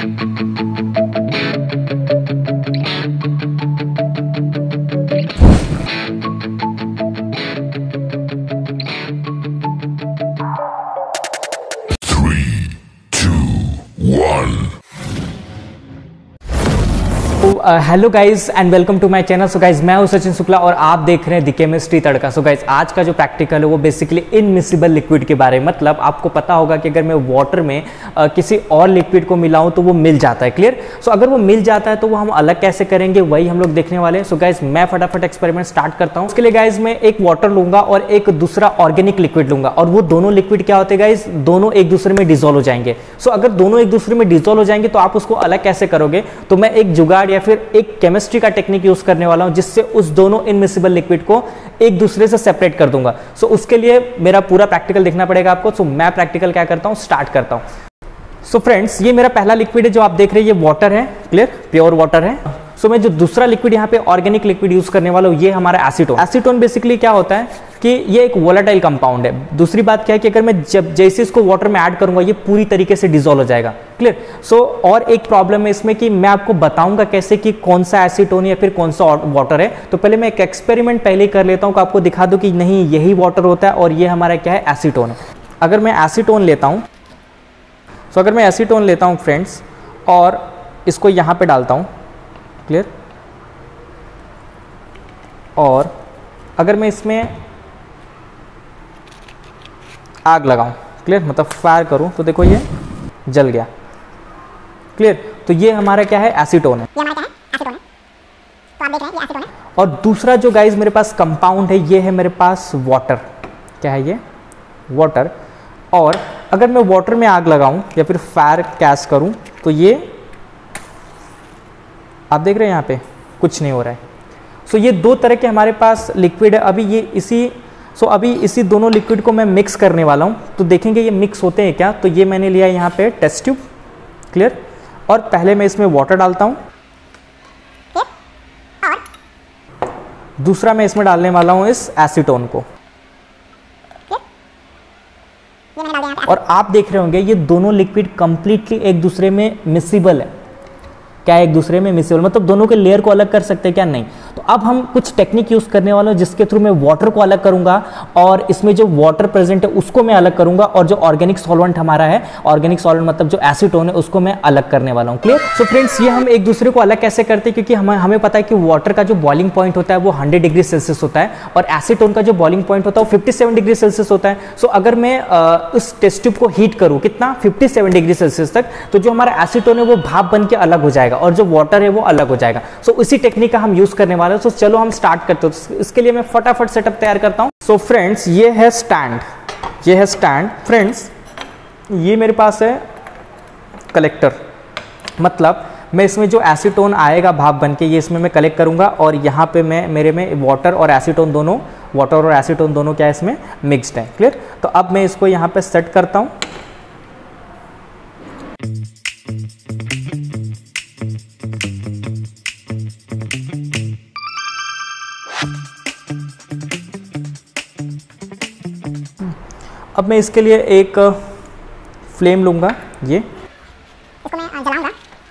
Hello guys and welcome to my channel. So guys मैं हूं सचिन शुक्ला और आप देख रहे हैं the chemistry tadka. So guys आज का जो प्रैक्टिकल है वो बेसिकली इनमिसिबल लिक्विड के बारे में, मतलब आपको पता होगा कि अगर मैं वाटर में किसी और लिक्विड को मिलाऊं तो वो मिल जाता है। क्लियर? सो अगर वो मिल जाता है तो वो हम अलग कैसे करेंगे वही हम लोग देखने वाले हैं। सो गाइज मैं फटाफट एक्सपेरिमेंट स्टार्ट करता हूँ। उसके लिए गाइज मैं एक वाटर लूंगा और एक दूसरा ऑर्गेनिक लिक्विड लूंगा और वो दोनों लिक्विड क्या होते हैं गाइज, दोनों एक दूसरे में डिजोल्व हो जाएंगे। सो अगर दोनों एक दूसरे में डिजोल्व हो जाएंगे तो आप उसको अलग कैसे करोगे? तो मैं एक जुगाड़ या फिर एक केमिस्ट्री का टेक्निक यूज करने वाला हूं जिससे उस दोनों इनमिसिबल लिक्विड को एक दूसरे से सेपरेट कर दूंगा। सो उसके लिए मेरा पूरा प्रैक्टिकल देखना पड़ेगा आपको। सो मैं प्रैक्टिकल क्या करता हूं, स्टार्ट करता हूं। सो फ्रेंड्स ये मेरा पहला लिक्विड है जो आप देख रहे हैं, ये वाटर है। क्लियर? प्योर वाटर है। सो मैं जो दूसरा लिक्विड यहाँ पे ऑर्गेनिक लिक्विड यूज करने वाला हूँ ये हमारा एसीटोन। एसीटोन बेसिकली क्या होता है कि ये एक वोलेटाइल कंपाउंड है। दूसरी बात क्या है कि अगर मैं जैसे इसको वाटर में ऐड करूंगा ये पूरी तरीके से डिसॉल्व हो जाएगा। क्लियर? सो और एक प्रॉब्लम है इसमें कि मैं आपको बताऊंगा कैसे कि कौन सा एसीटोन या फिर कौन सा वाटर है। तो पहले मैं एक एक्सपेरिमेंट पहले कर लेता हूं कि आपको दिखा दूं कि नहीं यही वाटर होता है और ये हमारा क्या है, एसीटोन है। अगर मैं एसीटोन लेता हूं, सो अगर मैं एसीटोन लेता हूं फ्रेंड्स और इसको यहां पे डालता हूं, क्लियर, और अगर मैं इसमें आग लगाऊं, क्लियर, मतलब फायर करूं, तो देखो ये जल गया। क्लियर? तो ये हमारा क्या है, एसीटोन है। ये हमारा क्या है, एसीटोन है। तो आप देख रहे हैं ये एसीटोन है। और दूसरा जो गाइस मेरे पास कंपाउंड है ये है मेरे पास वाटर। क्या है ये? वाटर। और अगर मैं वाटर में आग लगाऊं या फिर फायर कैच करूं तो ये आप देख रहे हैं यहाँ पे कुछ नहीं हो रहा है। सो ये दो तरह के हमारे पास लिक्विड है। अभी ये इसी दोनों लिक्विड को मैं मिक्स करने वाला हूँ, तो देखेंगे ये मिक्स होते हैं क्या। तो ये मैंने लिया यहाँ पे टेस्ट ट्यूब। क्लियर? और पहले मैं इसमें वाटर डालता हूँ और दूसरा मैं इसमें डालने वाला हूँ इस एसीटोन को। और आप देख रहे होंगे ये दोनों लिक्विड कंप्लीटली एक दूसरे में मिसिबल है। क्या एक दूसरे में मिसिबल मतलब दोनों के लेयर को अलग कर सकते हैं क्या? नहीं। तो अब हम कुछ टेक्निक यूज करने वाले हैं जिसके थ्रू मैं वाटर को अलग करूंगा और इसमें जो वाटर प्रेजेंट है उसको मैं अलग करूंगा और जो ऑर्गेनिक सॉल्वेंट हमारा है, ऑर्गेनिक सॉल्वेंट मतलब जो एसीटोन है, उसको मैं अलग करने वाला हूं। क्लियर? सो फ्रेंड्स ये हम एक दूसरे को अलग कैसे करते हैं, क्योंकि हमें पता है कि वाटर का जो बॉइलिंग पॉइंट होता है वो 100 डिग्री सेल्सियस होता है और एसीटोन का जो बॉइलिंग पॉइंट होता है वो 57 डिग्री सेल्सियस होता है। सो अगर मैं इस टेस्ट ट्यूब को हीट करूं कितना, 57 डिग्री सेल्सियस तक, तो जो हमारा एसीटोन है वो भाप बन के अलग हो जाएगा और जो वाटर है वो अलग हो जाएगा। सो इसी टेक्निक का हम यूज करने वाले हैं। सो चलो हम स्टार्ट करते हैं। इसके लिए मैं फटाफट सेटअप तैयार करता हूं। सो फ्रेंड्स ये है स्टैंड, ये है स्टैंड। फ्रेंड्स ये मेरे पास है कलेक्टर, मतलब मैं इसमें जो एसीटोन आएगा भाप बन के ये इसमें मैं कलेक्ट करूंगा और यहाँ पे मैं मेरे में वाटर और एसीटोन दोनों क्या है इसमें मिक्स्ड है। क्लियर? तो अब मैं इसको यहाँ पे सेट करता हूँ। अब मैं इसके लिए एक फ्लेम लूंगा, ये इसको मैं जलाऊंगा।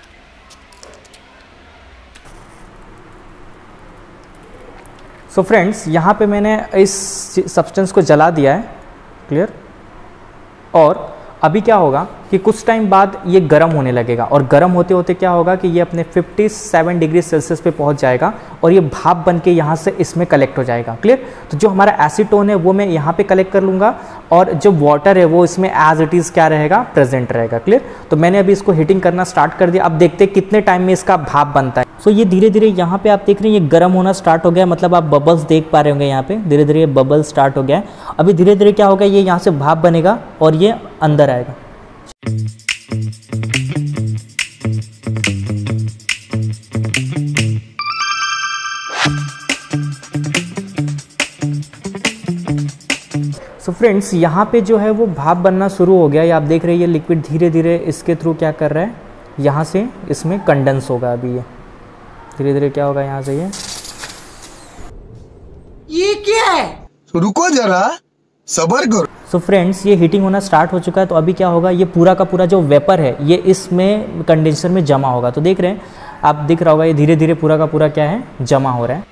सो फ्रेंड्स यहाँ पे मैंने इस सब्सटेंस को जला दिया है। क्लियर? और अभी क्या होगा कि कुछ टाइम बाद ये गर्म होने लगेगा और गर्म होते होते क्या होगा कि ये अपने 57 डिग्री सेल्सियस पे पहुंच जाएगा और ये भाप बन के यहाँ से इसमें कलेक्ट हो जाएगा। क्लियर? तो जो हमारा एसीटोन है वो मैं यहाँ पे कलेक्ट कर लूँगा और जो वाटर है वो इसमें एज इट इज़ क्या रहेगा, प्रेजेंट रहेगा। क्लियर? तो मैंने अभी इसको हीटिंग करना स्टार्ट कर दिया। अब देखते हैं कितने टाइम में इसका भाप बनता है। सो ये धीरे धीरे यहाँ पे आप देख रहे हैं ये गर्म होना स्टार्ट हो गया, मतलब आप बबल्स देख पा रहे होंगे यहाँ पे धीरे धीरे ये बबल स्टार्ट हो गया है। अभी धीरे धीरे क्या होगा, ये यहाँ से भाप बनेगा और ये अंदर आएगा। सो फ्रेंड्स यहाँ पे जो है वो भाप बनना शुरू हो गया। ये आप देख रहे हैं ये लिक्विड धीरे धीरे इसके थ्रू क्या कर रहा है, यहाँ से इसमें कंडेंस होगा। अभी ये धीरे धीरे क्या होगा, यहाँ से ये क्या है? रुको जरा, सब्र करो। सो फ्रेंड्स ये हीटिंग होना स्टार्ट हो चुका है। तो अभी क्या होगा, ये पूरा का पूरा जो वेपर है ये इसमें कंडेंसर में जमा होगा। तो देख रहे हैं आप, दिख रहा होगा ये धीरे धीरे पूरा का पूरा क्या है, जमा हो रहा है।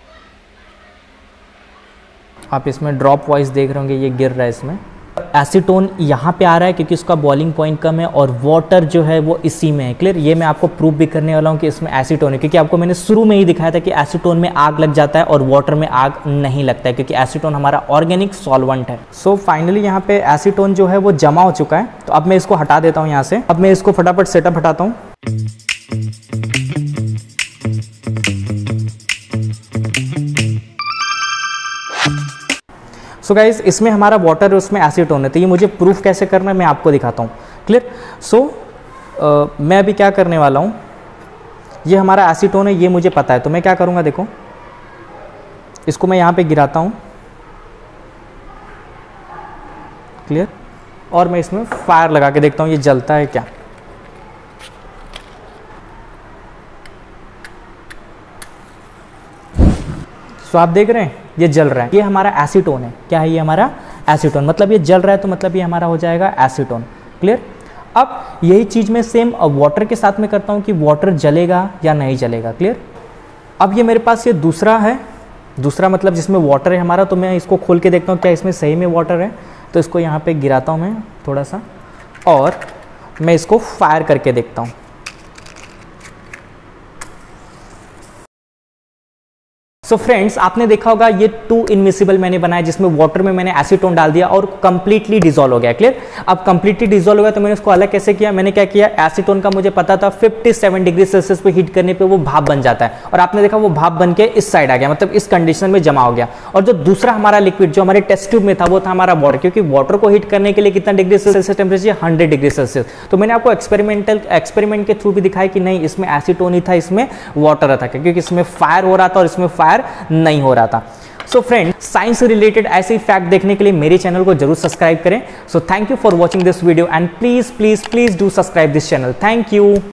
आप इसमें ड्रॉप वाइज देख रहे होंगे, ये गिर रहा है इसमें। एसीटोन यहाँ पे आ रहा है क्योंकि उसका बॉइलिंग पॉइंट कम है और वाटर जो है वो इसी में है। क्लियर, ये मैं आपको प्रूव भी करने वाला हूँ कि इसमें एसीटोन है, क्योंकि आपको मैंने शुरू में ही दिखाया था कि एसीटोन में आग लग जाता है और वाटर में आग नहीं लगता है, क्योंकि एसीटोन हमारा ऑर्गेनिक सॉल्वेंट है। सो फाइनली यहाँ पे एसीटोन जो है वो जमा हो चुका है। तो अब मैं इसको हटा देता हूँ यहाँ से। अब मैं इसको फटाफट सेटअप हटाता हूँ। सो गाइज इसमें हमारा वाटर है, उसमें एसीटोन है। तो ये मुझे प्रूफ कैसे करना है मैं आपको दिखाता हूँ। क्लियर। सो मैं अभी क्या करने वाला हूँ, ये हमारा एसीटोन है, ये मुझे पता है। तो मैं क्या करूँगा, देखो इसको मैं यहाँ पे गिराता हूँ। क्लियर। और मैं इसमें फायर लगा के देखता हूँ ये जलता है क्या। सो आप देख रहे हैं ये जल रहा है, ये हमारा एसीटोन है। क्या है ये हमारा एसीटोन, मतलब ये जल रहा है तो मतलब ये हमारा हो जाएगा एसीटोन। क्लियर। अब यही चीज़ मैं सेम वाटर के साथ में करता हूँ कि वाटर जलेगा या नहीं जलेगा। क्लियर। अब ये मेरे पास ये दूसरा है, दूसरा मतलब जिसमें वाटर है हमारा। तो मैं इसको खोल के देखता हूँ क्या इसमें सही में वाटर है। तो इसको यहाँ पे गिराता हूँ मैं थोड़ा सा और मैं इसको फायर करके देखता हूँ। सो फ्रेंड्स आपने देखा होगा ये 2 इनमिसिबल मैंने बनाया, जिसमें वाटर में मैंने एसीटोन डाल दिया और कंप्लीटली डिसॉल्व हो गया। क्लियर। अब कंप्लीटली डिसॉल्व हो गया तो मैंने उसको अलग कैसे किया, मैंने क्या किया, एसीटोन का मुझे पता था 57 डिग्री सेल्सियस पे हीट करने पे वो भाप बन जाता है। और आपने देखा वो भाप बन के इस साइड आ गया, मतलब इस कंडीशन में जमा हो गया। और जो दूसरा हमारा लिक्विड जो हमारे टेस्ट ट्यूब में था वो था हमारा वाटर, क्योंकि वाटर को हीट करने के लिए कितना degree Celsius temperature, 100 degree Celsius. तो मैंने आपको एक्सपेरिमेंट के थ्रू भी दिखाया कि नहीं इसमें एसीटोन ही था, इसमें वाटर था, क्योंकि इसमें फायर हो रहा था और इसमें फायर नहीं हो रहा था। सो फ्रेंड साइंस से रिलेटेड ऐसे ही फैक्ट देखने के लिए मेरे चैनल को जरूर सब्सक्राइब करें। So thank you for watching this video and please please please do subscribe this channel. Thank you.